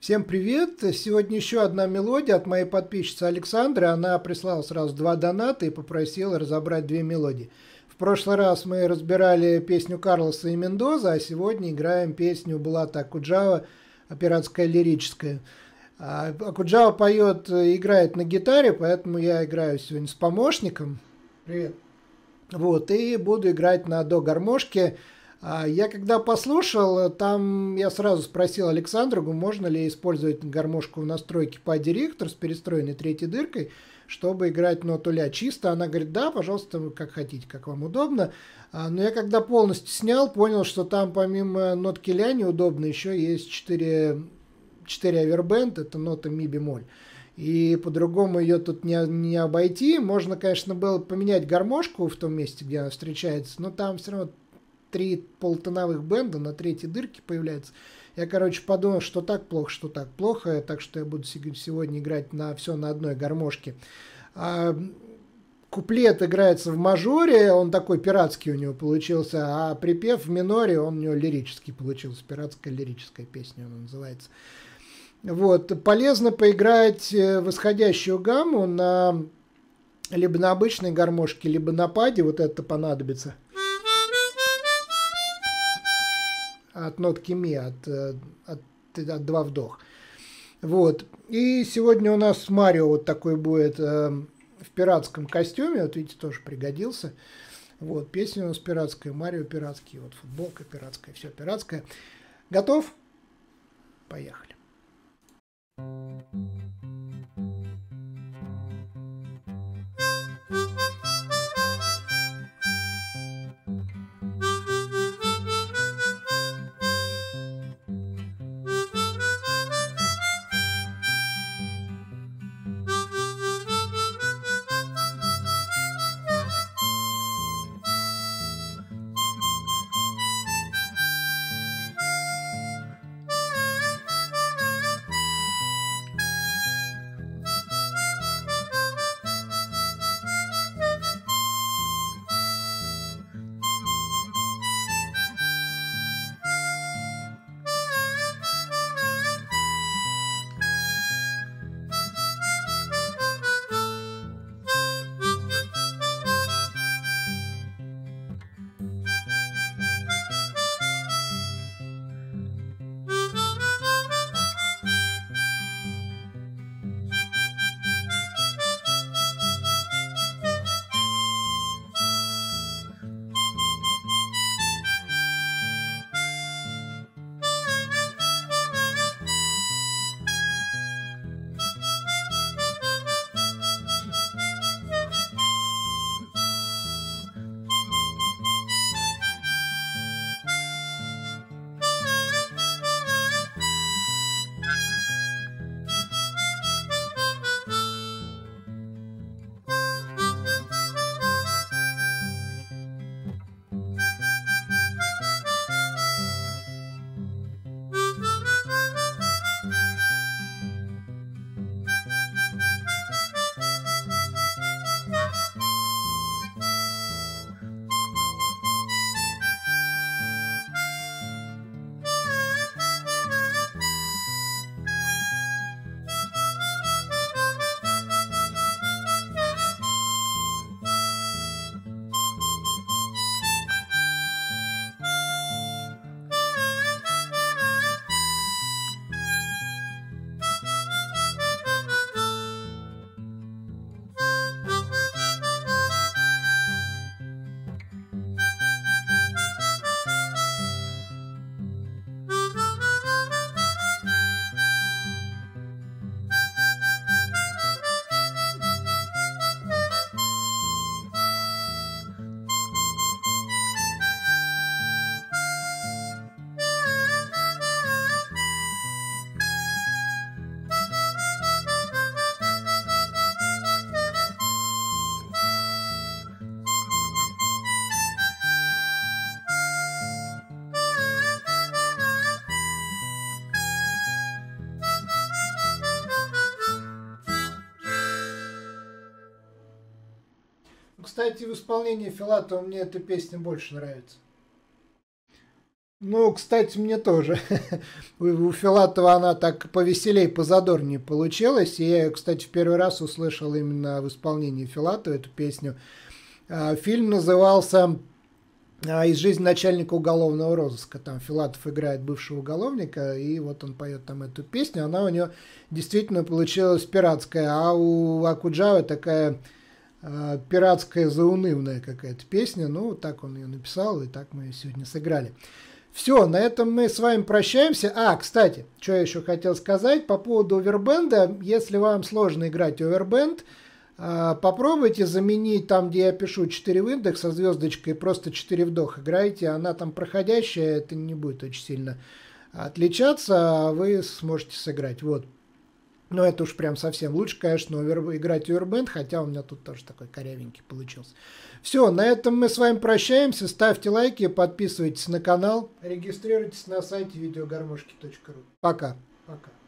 Всем привет! Сегодня еще одна мелодия от моей подписчицы Александры. Она прислала сразу два доната и попросила разобрать две мелодии. В прошлый раз мы разбирали песню Карлоса и Мендоза, а сегодня играем песню Булата Акуджава «Пиратская лирическая». Акуджава поет, играет на гитаре, поэтому я играю сегодня с помощником. Привет! Вот, и буду играть на до-гармошке. Я когда послушал, там я сразу спросил Александру, можно ли использовать гармошку в настройке по директор с перестроенной третьей дыркой, чтобы играть ноту ля чисто. Она говорит, да, пожалуйста, вы как хотите, как вам удобно. Но я когда полностью снял, понял, что там помимо нотки ля неудобно еще есть 4 овербенд, это нота ми бемоль. И по-другому ее тут не обойти. Можно, конечно, было поменять гармошку в том месте, где она встречается, но там все равно 3 полутоновых бенда на третьей дырке появляется. Я, короче, подумал, что так плохо, так что я буду сегодня играть на все на одной гармошке. Куплет играется в мажоре, он такой пиратский у него получился, а припев в миноре, он у него лирический получился, пиратская лирическая песня она называется. Вот, полезно поиграть восходящую гамму либо на обычной гармошке, либо на паде, вот это понадобится. От нотки ми, от 2 вдох. Вот. И сегодня у нас Марио вот такой будет в пиратском костюме. Вот видите, тоже пригодился. Вот. Песня у нас пиратская, Марио пиратский. Вот футболка пиратская, все пиратское. Готов? Поехали. Кстати, в исполнении Филатова мне эта песня больше нравится. Ну, кстати, мне тоже. У Филатова она так повеселей, позадорнее получилась. И я, кстати, в первый раз услышал именно в исполнении Филатова эту песню. Фильм назывался «Из жизни начальника уголовного розыска». Там Филатов играет бывшего уголовника, и вот он поет там эту песню. Она у него действительно получилась пиратская, а у Окуджавы такая пиратская, заунывная какая-то песня. Ну, так он ее написал, и так мы ее сегодня сыграли. Все, на этом мы с вами прощаемся. Кстати, что я еще хотел сказать по поводу овербенда. Если вам сложно играть овербенд, попробуйте заменить там, где я пишу 4 в индекс со звездочкой, просто 4 вдох играйте. Она там проходящая, это не будет очень сильно отличаться, а вы сможете сыграть. Вот. Но это уж прям совсем лучше, конечно, играть овербенд, хотя у меня тут тоже такой корявенький получился. Все, на этом мы с вами прощаемся. Ставьте лайки, подписывайтесь на канал, регистрируйтесь на сайте видеогармошки.ру. Пока. Пока.